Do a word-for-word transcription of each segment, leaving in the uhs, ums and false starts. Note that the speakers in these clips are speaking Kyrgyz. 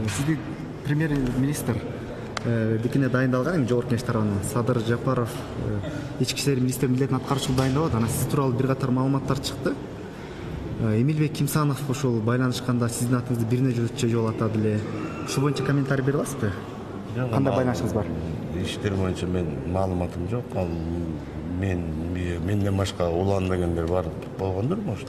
Сизди премьер-министр бекине дайындалган эми жогорку кеңеш тарабынан Садыр Жапаров ички иштер министринин милдетин аткаруучу дайындап атат. Анан сиз тууралуу бир катар маалыматтар чыкты. Эмилбек Кимсанов ошол байланышканда сиздин атыңызды бир нече жолу атады эле. Ушул боюнча комментарий бере аласызбы? Кандай байланышыңыз бар? Иштер боюнча мен маалыматым жок. Ал мен менден башка улан дегендер бар болгондур, может.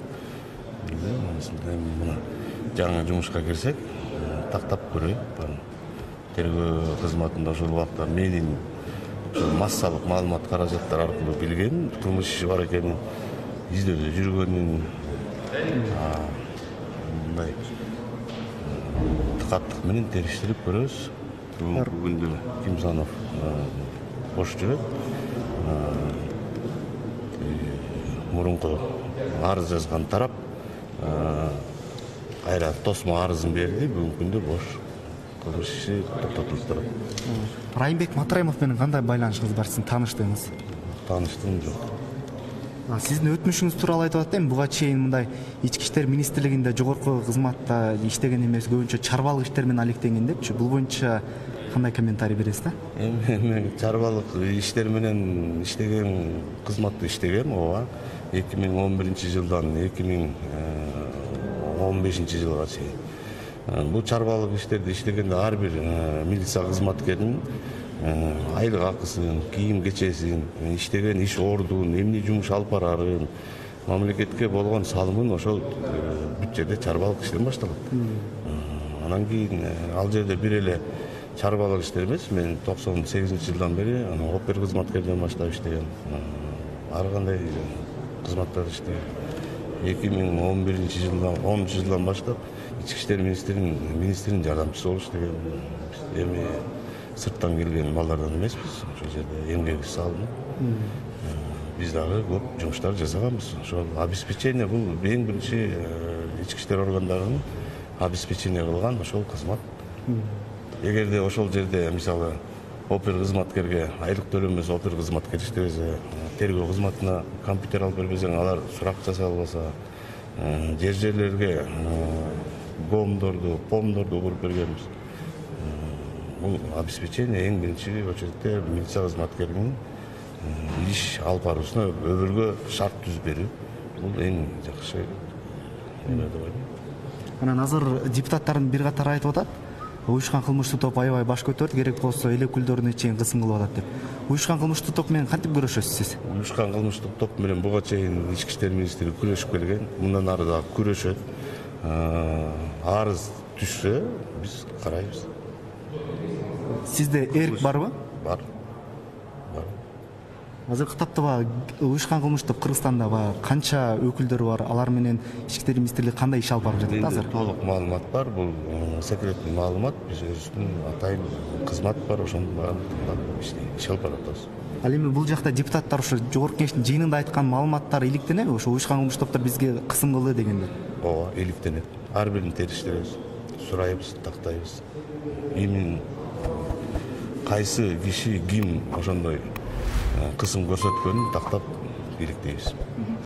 Мына жаңы жумушка кирсек, тактап көрөйүн. Тергөө кызматында ошол убакта менин массалык маалымат каражаттар аркылуу билген, кылмыш иши бар экенин, издөөдө жүргөнүн, мындай тыкаттык менен териштирип көрөбүз. Бүгүнкү күндө Кимсанов бош жүрөт. Мурунку арыз жазган тарап кайра тосмо арызын берди, бүгүнкү күндө бош. Кылмыш иши токтотулуп турат. Райымбек Матраимов менен кандай байланышыңыз бар, сиздин тааныштыгыңыз? Тааныштыгым жок. Сиздин өтмүшүңүз тууралуу айтып атат эми, буга чейин мындай ички иштер министрлигинде жогорку кызматта иштеген эмес, көбүнчө чарбалык иштермен менен алектенген депчи. Бул боюнча кандай комментарий бересиз да? Эми мен чарбалык иштер менен иштеген, кызматта иштегем, ооба. эки миң он биринчи жылдан эки миң он бешинчи жылга чейин. Бул чарбалык иштерди иштегенде ар бир милиция кызматкеринин айлык акысын, кийим кечесин, иштеген иш ордун, эмне жумуш алып барарын, мамлекетке болгон салымын ошол бүт жерде чарбалык иштен башталат. Анан кийин ал жерде бир эле чарбалык иштер эмес, мен токсон сегизинчи жылдан бери опер кызматкерден баштап иштегем. Ар кандай кызматтар иштегем. эки миң он биринчи жылдан, онунчу жылдан баштап ички иштер министринин министринин жардамчысы болуп иштегем. Эми сырттан келген балдардан эмеспиз, ошол жерде эмгек салынып, биз дагы көп жумуштар жасаганбыз. Ошол обеспечение, бул эң биринчи ички иштер органдарынын обеспечение кылган ошол кызмат. Эгерде ошол жерде мисалы опер кызматкерге айлык төлөнбөсө, опер кызматкер иштебесе, тергөө кызматына компьютер алып бербесең, алар сурак жасай албаса, жер жерлерге гомдорду, помдорду куруп бергенбиз. Бул обеспечение эң биринчи очередте милиция кызматкеринин иш алып баруусуна өбүргө шарт түзүп берүү. Бул эң жакшы эме деп ойлойм. Анан азыр депутаттардын бир катары айтып атат, уюшкан кылмыштуу топ аябай баш көтөрүп, керек болсо эл өкүлдөрүнө чейин кысым кылып атат деп. Уюшкан кылмыштуу топ менен кантип күрөшөсүз сиз? Уюшкан кылмыштуу топ менен буга чейин ички иштер министри күрөшүп келген, мындан ары да күрөшөт. Арыз түшсө, биз карайбыз. Сизде эрк барбы? Бар. Бар. Азыркы тапта баягы уюшкан кылмыштуу топ Кыргызстанда баягы канча өкүлдөрү бар? Алар менен ички иштер министрлиги кандай иш алып барып жатат азыр? Толук маалымат бар, бул секреттүү маалымат. Биз өзүбүздүн атайын кызмат бар, ошондун баарын иш алып баратабыз. Ал эми бул жакта депутаттар ошо жогорку кеңештин жыйынында айткан маалыматтар иликтенеби? Ошо уюшкан кылмыштуу топтор бизге кысым кылды дегенде. Ооба, иликтенет. Ар бирин териштиребиз, сурайбыз, тактайбыз. Эми кайсы киши ким ошондой кысым көрсөткөнүн тактап иликтейбиз.